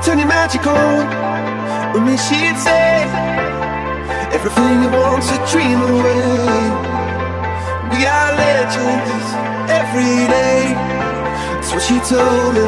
Turn your magic on. With me she'd say everything you want to dream away. We are legends every day. That's what she told me.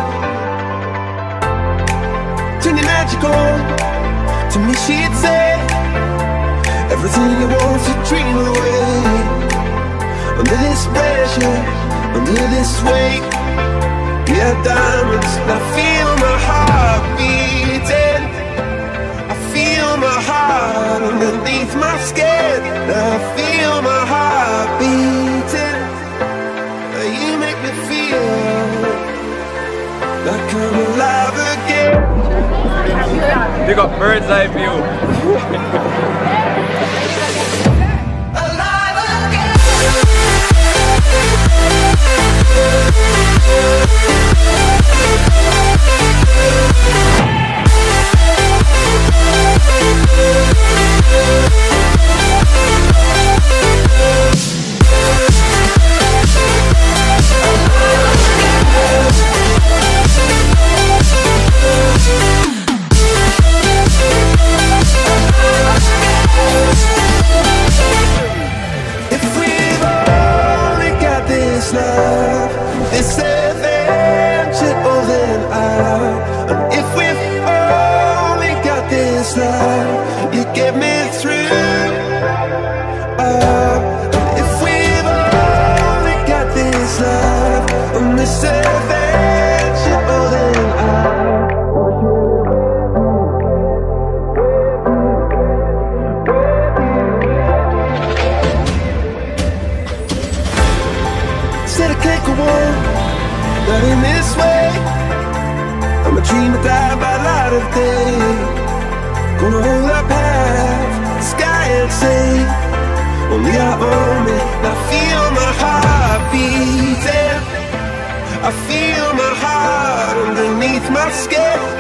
Turn your magic on. To me she'd say everything you want to dream away. Under this pressure, under this weight, we are diamonds. I feel my heart beating. I feel my heart underneath my skin. I feel my heart beating. You make me feel like I'm alive again. They got bird's eye view. This adventure all in out. And if we've only got this love, you get me through. And if we've only got this love, and this adventure all in out. Said I can't go on, not in this way. I'm a dreamer, die by light of day. Gonna hold up half the sky and say, only I own it. I feel my heart beating. I feel my heart underneath my skin.